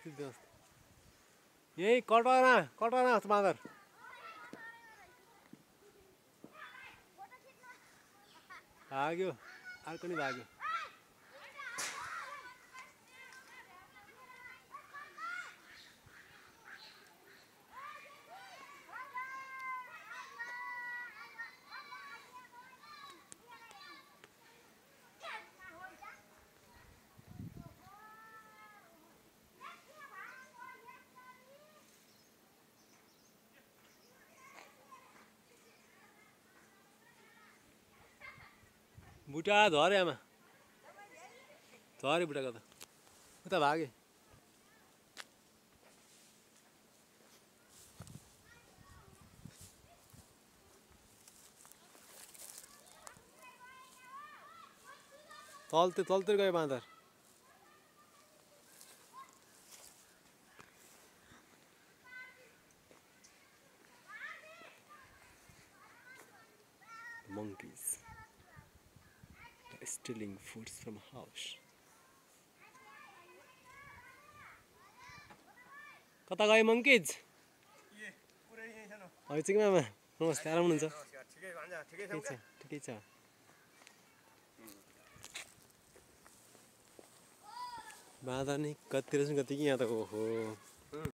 यही कटना बाँदर भाग्यो अर्को नि भाग्यो बुटा झरे आमा झरे बुटाको त उता भागे तलतिर गयो बाँदर monkeys stealing foods from a house कता गए monkeys हैचिक मामा नमस्ते आराम हुनुहुन्छ ठिकै छ बाँदर नि कति रहेछ कति कि यहाँ त ओहो